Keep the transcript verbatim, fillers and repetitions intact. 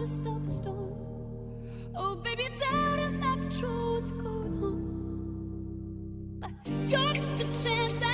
just of a storm. Oh, baby, it's out of my control what's going on. But you're just a chance